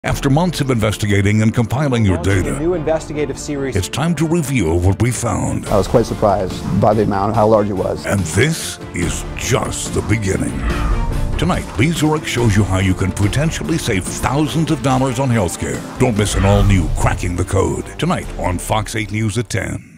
After months of investigating and compiling your data, a new investigative series. It's time to review what we found. I was quite surprised by the amount, how large it was. And this is just the beginning. Tonight, Lee Zurik shows you how you can potentially save thousands of dollars on healthcare. Don't miss an all-new Cracking the Code tonight on Fox 8 News at 10.